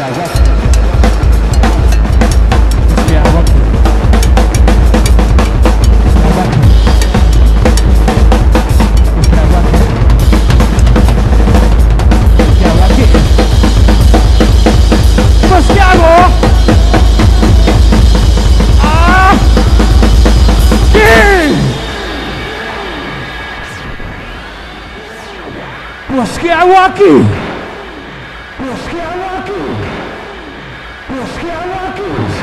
hago aquí? ¿Qué hago aquí? ¿Qué hago aquí? ¿Qué hago aquí? Pues ¿qué hago? ¡Ah! ¿Qué? Pues ¿qué hago aquí? Pues ¿qué hago aquí? Pues ¿qué hago aquí?